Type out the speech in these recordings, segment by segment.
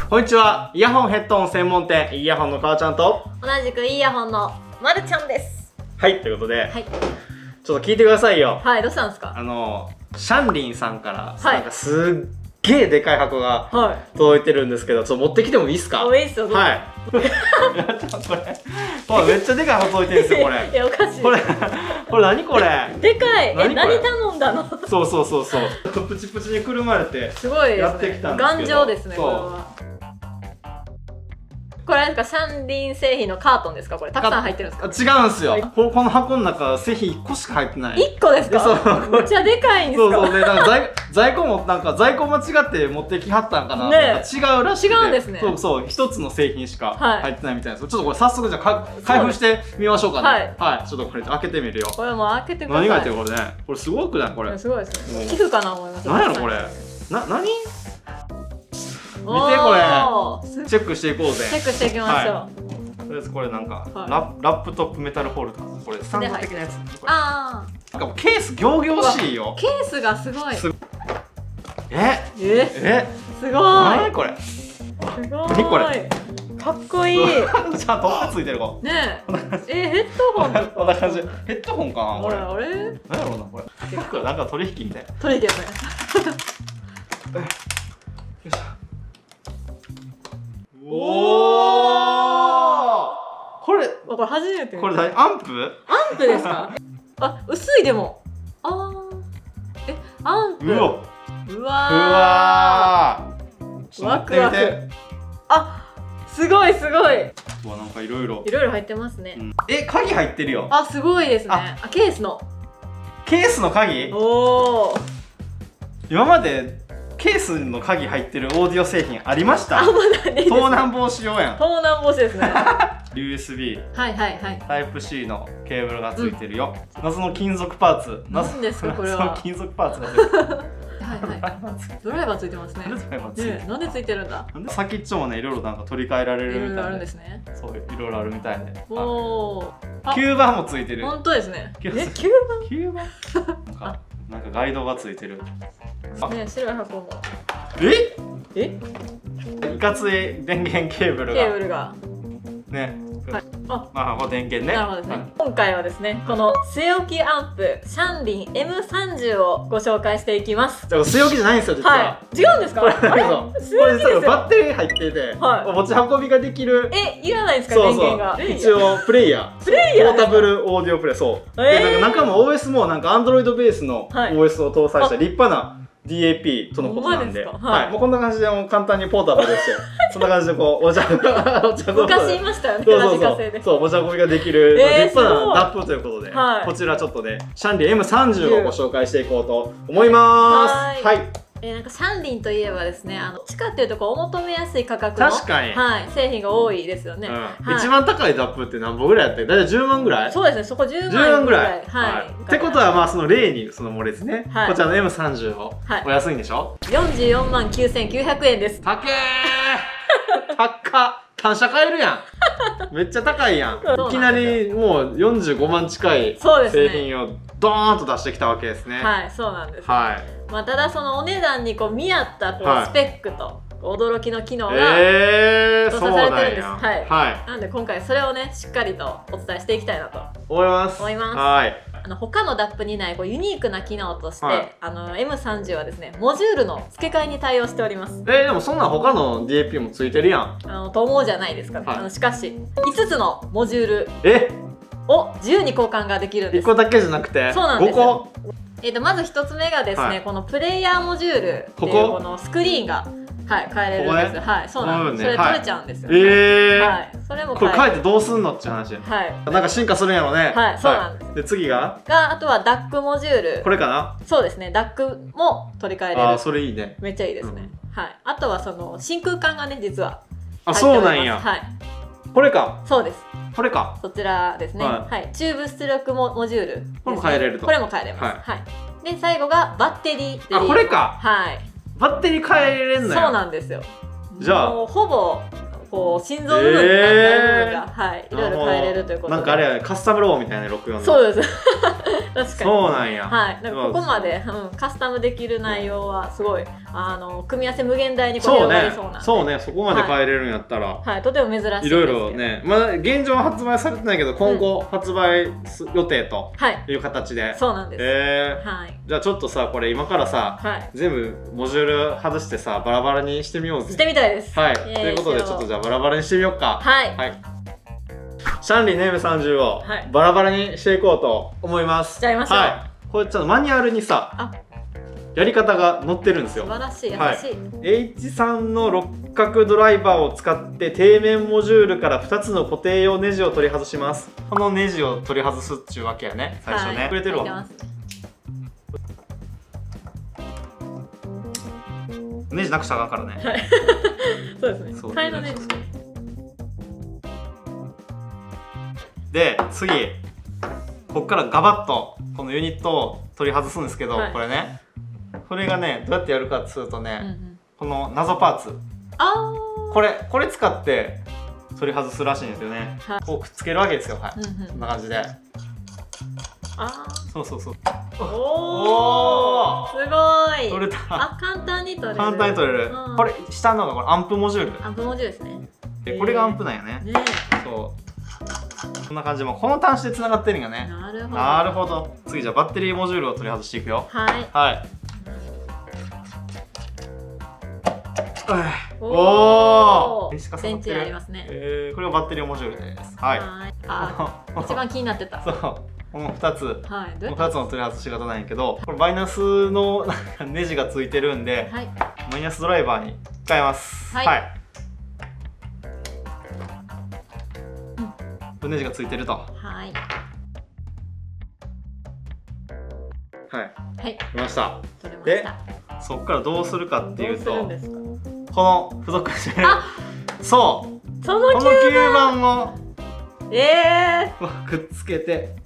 こんにちは。イヤホンヘッドホン専門店イヤホンの川ちゃんと同じくイヤホンのまるちゃんです。 はい、ということで、 はい、 ちょっと聞いてくださいよ。 はい、どうしたんですか？ シャンリンさんから、 はい、 なんかすっげえでかい箱が届いてるんですけど、ちょっと持ってきてもいいですか？ いいっすよ。 はい。これめっちゃでかい箱届いてるんですよ、これ。 いや、おかしい。 これ何これ？ でかい。何頼んだの？ そう。プチプチにくるまれてすごいやってきたんですけど。 頑丈ですね、これは。これなんかシャンリン製品のカートンですか？これたくさん入ってるんですか？違うんですよ。この箱の中製品1個しか入ってない。 1個ですか？そうめっちゃでかいんですか？ そうね、なんか在庫もなんか在庫間違って持ってきはったんかな。ね、違うらしくて。 違うんですね。 そう一つの製品しか入ってないみたいです。ちょっとこれ早速じゃあ開封してみましょうかね。はい。ちょっとこれ開けてみるよ。 これもう開けてください。 何が入ってるこれね。これすごくないこれ？ すごいですね。寄付かな思います。 何やろこれ？何？見てこれチェックしていこうぜ。 チェックしていきましょう。とりあえずこれなんかラップトップメタルホルダー。これスタンド的なやつ。 ああ。 なんかケース仰々しいよ。 ケースがすごい。すごい。 何これ？ すごい。 何これ？ かっこいい。 ちゃんと音がついてる子。 ねえ。ヘッドホン。 こんな感じ。ヘッドホンかなこれ。 あれ？ 何やろうなこれ。結構なんか取引みたいな。 取引ですね。 おお。これ初めて見た。 これアンプ？ アンプですか？あ、薄いでも。アンプ。うわ。ワクワク。あ、すごい。 うわ、なんかいろいろ入ってますね。 鍵入ってるよ。 あ、すごいですね。ケースの鍵？おお。今までケースの鍵入ってるオーディオ製品ありました？盗難防止用やん。 盗難防止ですね。 USB タイプ C のケーブルがついてるよ。謎の金属パーツ。 何ですかこれは？ 金属パーツがついてる。 ドライバーついてますね。なんでついてるんだ？ 先っちょもね、いろいろなんか取り替えられるみたいな。 いろいろあるんですね。 そう、いろいろあるみたいで。 おお。 吸盤もついてる。 本当ですね。 吸盤？なんかガイドがついてる。 ね、白い箱も。 いかつい電源ケーブルが。ね。まあ、これ電源ね。 なるほどですね。今回はですね、この据え置きアンプシャンリン M30 をご紹介していきます。 据え置きじゃないんですよ、実は。 違うんですか？これ実はバッテリー入ってて、持ち運びができる。 いらないんですか？電源が。 一応プレイヤー。ポータブルオーディオプレイ、そう。で、なんか中も OS もなんか Android ベースの OS を搭載した立派なDAP とのことなんで、はい、もうこんな感じで簡単にポータブルですよ。そんな感じでこう昔言いましたよね。 そう持ち運びができる立派なDAPということで、こちらちょっとねシャンリン M30 をご紹介していこうと思います。はい。 なんかシャンリンといえばですね、地下っていうとこうお求めやすい価格の製品が多いですよね。 一番高いDAPって何本ぐらいやって？だいたい10万ぐらい？ そうですね、そこ10万ぐらい。 ってことはまあその例にその漏れですね。こちらの M30 をお安いんでしょ ？44万9900円です。 高え。高っ。単車買えるやん。めっちゃ高いやん。いきなりもう45万近い製品をドーンと出してきたわけですね。 はい、そうなんです。まあただそのお値段にこう見合ったこうスペックと驚きの機能が搭載されてるんです。なので今回それをねしっかりとお伝えしていきたいなと思います。他の DAP にないこうユニークな機能として、M30 はですねモジュールの付け替えに対応しております。 でもそんな他の DAP もついてるやん。 と思うじゃないですか。しかし5つのモジュールを自由に交換ができるんです。 1個だけじゃなくて5個。 まず1つ目がですね、このプレイヤーモジュールっていうこのスクリーンが変えれるんです。そうなんです。それ取れちゃうんですよ。それもこれ変えてどうすんのって話。なんか進化するんやろね。 そうなんです。 で次があとは DAC モジュール。これかな。 そうですね。DAC も取り替えれる。 それいいね。 めっちゃいいですね。あとはその真空管がね実は。 そうなんや。これか。 そうです。 これか。 そちらですね。チューブ出力モジュール。 これも変えれると。 これも変えれます。で最後がバッテリー。 これか。バッテリー変えれんのよ。 そうなんですよ。 じゃあもうほぼこう心臓部分になった部分がいろいろ変えれるということで。 なんかあれやカスタムローみたいな64の。 そうです。 確かにそうなんや。 はい。だからここまで、カスタムできる内容はすごい組み合わせ無限大にこう広がりそうなんで。 そうね、そこまで変えれるんやったら、 はい、とても珍しいです。 いろいろね、まだ現状は発売されてないけど、今後発売予定という形で。 そうなんです。 はい。じゃあちょっとさ、これ今からさ、全部モジュール外してさ、バラバラにしてみようぜ。 してみたいです。 はい。ということで、ちょっとじゃあバラバラにしてみようか。はい。シャンリーネーム30をバラバラにしていこうと思います。 じゃあやりましょう。はい。 これちょっとマニュアルにさ、やり方が載ってるんですよ。 素晴らしい、優しい。 H3 の六角ドライバーを使って底面モジュールから2つの固定用ネジを取り外します。このネジを取り外すっていうわけやね、最初ね。くれてるわ。ネジなくしたらあかんからね。 そうですね。替えのネジ。 で、次、ここからガバッとこのユニットを取り外すんですけど、これね。これがね、どうやってやるかっつうとね、この謎パーツ、これ使って取り外すらしいんですよね。こうくっつけるわけですよ。はい、こんな感じで。そうそうそう。 おお、すごい。 取れた。 簡単に取れる。 簡単に取れる。これ下のがこれアンプモジュール。 アンプモジュールですね。 で、これがアンプなんやね。そう。こんな感じで、この端子でつながってるんよね。なるほど。次じゃあバッテリーモジュールを取り外していくよ。はい。はい。おお。 電池ありますね。 これがバッテリーモジュールです。はい。 一番気になってた。 そう。この2つ、2つの取り外し方なんやけど、これマイナスのネジがついてるんで、マイナスドライバーに変えます。はい。ネジがついてると。はい。はい。取れました。で、そこからどうするかっていうと、この付属してる。そう。この吸盤をくっつけて、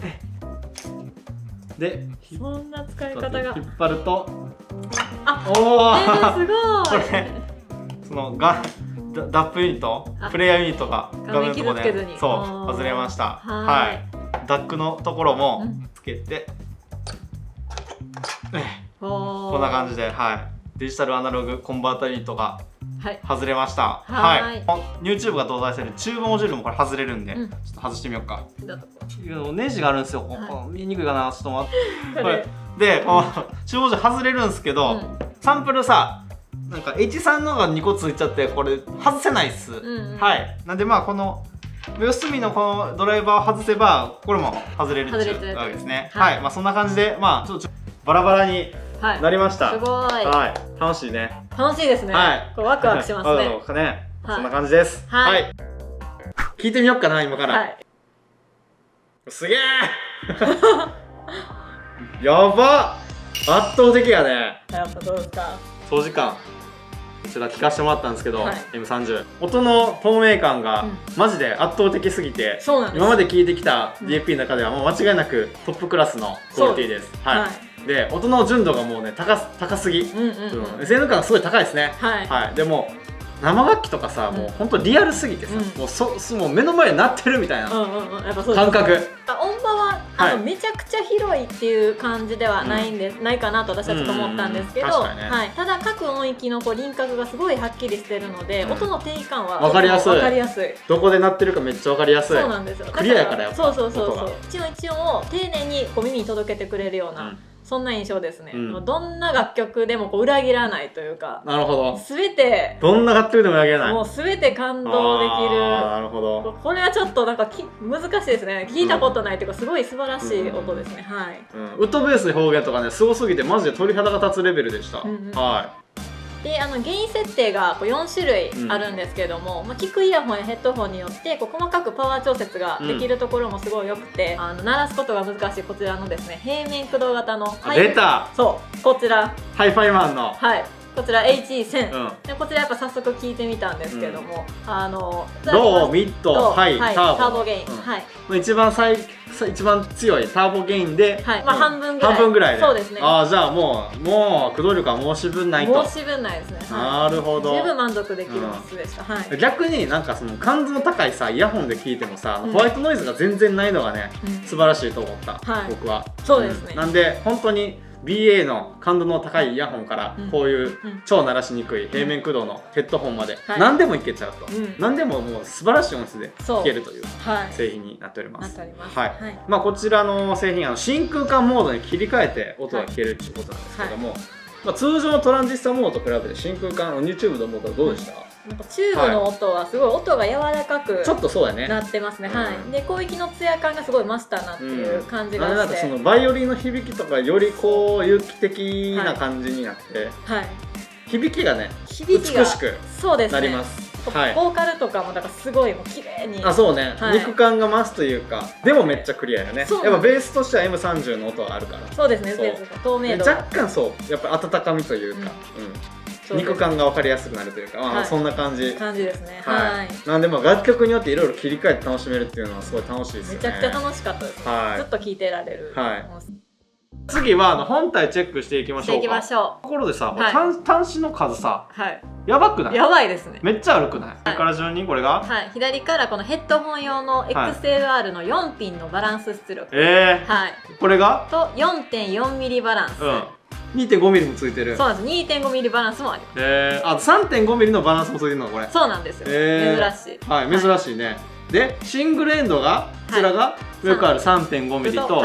で、 そんな使い方が引っ張ると、 おお、すごい。 これそのダップユニット、プレイヤーユニットが画面のところでそう外れました。はい。ダックのところもつけて、こんな感じで、はい。デジタルアナログコンバータユニットが外れました。はい。YouTube が搭載しているチューブモジュールもこれ外れるんで、ちょっと外してみようか。ネジがあるんですよ。見えにくいかな、ちょっと待って。これで、このチューブモジュール外れるんですけど、サンプルさ。なんか H3 のが2個ついちゃってこれ外せないっす。はい。なんでまあこの四隅のこのドライバーを外せばこれも外れるっていうわけですね。はい。まあそんな感じでまあちょっとバラバラになりました。 すごい。 はい。楽しいね。 楽しいですね。はい。ワクワクしますね。 そんな感じです。はい。聞いてみようかな今から。すげえ。やば。圧倒的やね。 やっぱどうですか。 長時間こちら聞かせてもらったんですけど、M30 音の透明感がマジで圧倒的すぎて、今まで聞いてきた DAP の中ではもう間違いなくトップクラスのクオリティです。はい。で音の純度がもうね高すぎ、性能感がすごい高いですね。はい。でも生楽器とかさ、もう本当リアルすぎてさ、もう目の前になってるみたいな感覚。 音場はめちゃくちゃ広いっていう感じではないかなと私はちょっと思ったんですけど、ただ各音域の輪郭がすごいはっきりしてるので、音の定位感は分かりやすい。どこで鳴ってるかめっちゃ分かりやすい。 そうなんですよ。 クリアやからやっぱ。 そう一音一音を丁寧に耳に届けてくれるような。そんな印象ですね。どんな楽曲でも裏切らないというか。 なるほど。 すべて。 どんな楽曲でも裏切らない。 もうすべて感動できる。 なるほど。 これはちょっとなんか難しいですね。聞いたことないというか、すごい素晴らしい音ですね。はい。 ウッドベースの表現とかね、すごすぎて、マジで鳥肌が立つレベルでした。はい。 で原因設定が4種類あるんですけれども、聞くイヤホンやヘッドホンによって細かくパワー調節ができるところもすごい良くて、鳴らすことが難しいこちらのですね平面駆動型の出たそうこちらハイファイマンのはいこちら HE1000、でこちらやっぱ早速聞いてみたんですけども、 ローミッドハイターボゲイン、 一番最一番強いターボゲインで、 はい、まあ半分ぐらいで、 そうですね。 ああ、じゃあもう駆動力は申し分ないと。 申し分ないですね。 なるほど。 十分満足できる音質でした。はい。 逆になんかその感度の高いさイヤホンで聞いてもさ、ホワイトノイズが全然ないのがね、素晴らしいと思った。僕は。 そうですね。 なんで本当に。BA の感度の高いイヤホンからこういう超鳴らしにくい平面駆動のヘッドホンまで何でもいけちゃうと、何でももう素晴らしい音質で聴けるという製品になっております。まあこちらの製品真空管モードに切り替えて音が聴けるということなんですけども、通常のトランジスタモードと比べて真空管YouTube のモードはどうでした？ なんかチューブの音はすごい音が柔らかくちょっとそうだねなってますね。はい。で広域のツヤ感がすごい増したなっていう感じがして、 なんかそのバイオリンの響きとかよりこう有機的な感じになって、響きがね美しくなります。 ボーカルとかもだからすごいもう綺麗に、 そうね、肉感が増すというか、でもめっちゃクリアよね。やっぱベースとしては M30 の音があるから。 そうですね。ベースが透明度若干そうやっぱ温かみというか、肉感が分かりやすくなるというか、そんな感じですね。 なんで楽曲によっていろいろ切り替えて楽しめるっていうのはすごい楽しいですよね。 めちゃくちゃ楽しかったです。ずっと聴いてられる。 次は本体チェックしていきましょうか。ところでさ、端子の数さ、やばくない？ やばいですね。 めっちゃ悪くない？それから順にこれが、 左からこのヘッドホン用の XLR の4ピンのバランス出力、 これがと 4.4 ミリバランス、 2.5 ミリもついてる。 そうなんです。2.5 ミリバランスもあります。3.5 ミリのバランスもついてるのこれ。 そうなんですよ。珍しい。 はい、珍しいね。でシングルエンドがこちらがよくある 3.5 ミリと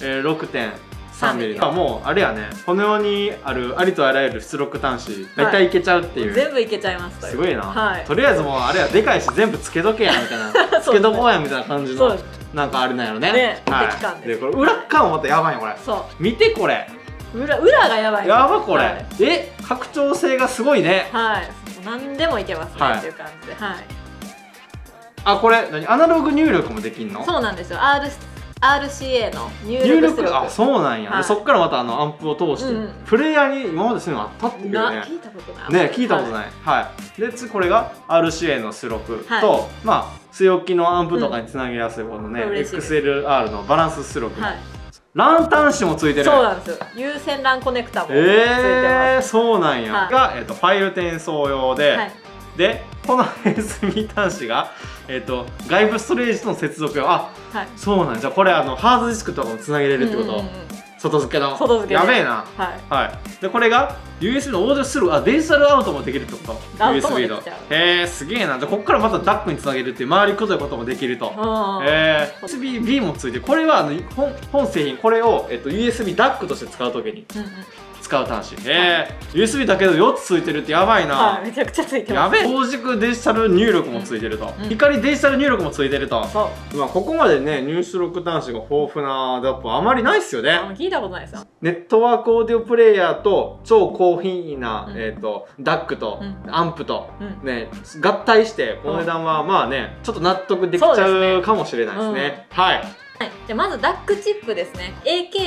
6.3 ミリ。もうあれやね、このようにあるありとあらゆる出力端子大体いけちゃうっていう。 全部いけちゃいます。 すごいな。とりあえずもうあれやでかいし全部つけとけやみたいな、つけとこうやみたいな感じのなんかあれなんやろね。でこれ裏側もまたやばいよこれ。見てこれ。 裏がやばい。 やばこれ。拡張性がすごいね。 何でもいけますねっていう感じで。 これ何アナログ入力もできんの？ そうなんですよ。RCA の入力出力。 そうなんや。そっからまたアンプを通してプレイヤーに今までそういうのあったっていうね。 聞いたことないね。 聞いたことない。でこれが RCA の出力と据え置きのアンプとかにつなげやすいこのね XLR のバランス出力。ラン端子もついてる。 そうなんですよ。有線 LAN コネクタもついてます。 そうなんや。がファイル転送用で、この USB 端子が外部ストレージとの接続用。そうなんじゃ。これハードディスクとかもつなげれるってこと？外付けの。やべえな。でこれが USB のオーディオスルー、デジタルアウトもできるってこと？ USB の。すげえな。じゃあここからまた DAC につなげるっていう回りくどいこともできると。USB-B もついて、これは本製品これをUSB DAC として使うときに使う端子。USB だけど4つついてるってやばいな。 めちゃくちゃついてます。 やべえ。同軸デジタル入力もついてると、光デジタル入力もついてると。ここまでね入力端子が豊富なDAPあまりないっすよね。 聞いたことないですよ。 ネットワークオーディオプレイヤーと超高品位なDAC とアンプとね合体してこの値段はまあねちょっと納得できちゃうかもしれないですね。 でまず DAC チップですね。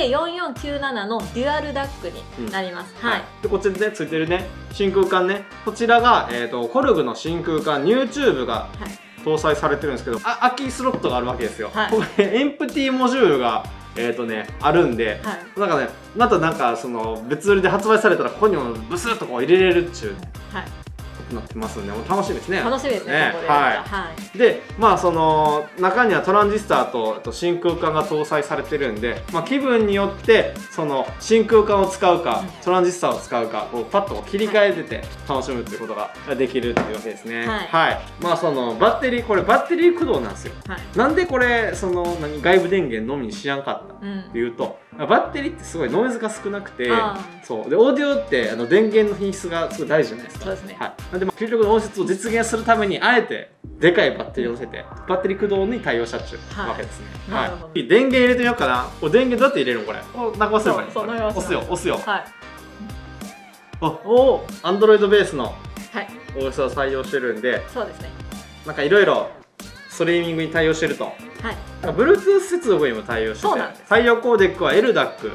AK4497 のデュアル DAC になります。 でこっちでついてるね真空管ね、こちらがコルグの真空管ニューチューブが搭載されてるんですけど、空きスロットがあるわけですよ。これエンプティモジュールがあるんで、なんかねまたなんかその別売りで発売されたらここにもブスッとこう入れれるっちゅうなってますんで、もう楽しみですね。 楽しみですね。 でまあその中にはトランジスタと真空管が搭載されてるんで、気分によってその真空管を使うかトランジスタを使うかこうパッと切り替えてて楽しむっていうことができるっていうわけですね。まあそのバッテリー、これバッテリー駆動なんですよ。なんでこれその外部電源のみにしやんかったっていうと、バッテリーってすごいノイズが少なくて、そうでオーディオって電源の品質がすごい大事じゃないですか。 そうですね。 なんで究極の音質を実現するためにあえてでかいバッテリーを乗せてバッテリー駆動に対応したっちゅうわけですね。電源入れてみようかな。これ電源どうやって入れるのこれ？流せればいい。押すよ押すよ。Android ベースの OS を採用してるんで、 そうですね。なんかいろいろストリーミングに対応してると。Bluetooth 接続にも対応してて、採用コーデックは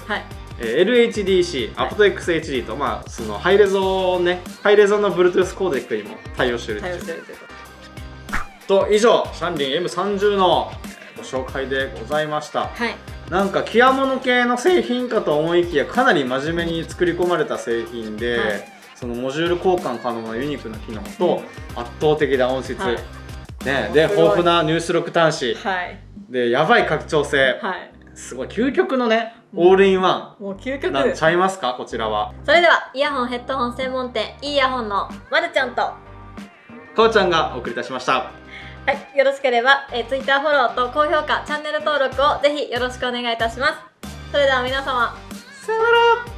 LDAC、LHDC、aptX HD とそのハイレゾンの Bluetooth コーデックにも対応してるっていう。と以上シャンリン M30 のご紹介でございました。 はい、 なんかキアモノ系の製品かと思いきやかなり真面目に作り込まれた製品で、はい、そのモジュール交換可能なユニークな機能と圧倒的な音質、はい、ね、で豊富な入出力端子、 はい、 でやばい拡張性、 はい、 すごい究極のねオールインワン、 もう究極なんちゃいますかこちらは。 それではイヤホンヘッドホン専門店いいイヤホンのまるちゃんとこうちゃんがお送りいたしました。 はい、よろしければ、Twitter フォローと高評価チャンネル登録をぜひよろしくお願いいたします。それでは皆様、 さよなら。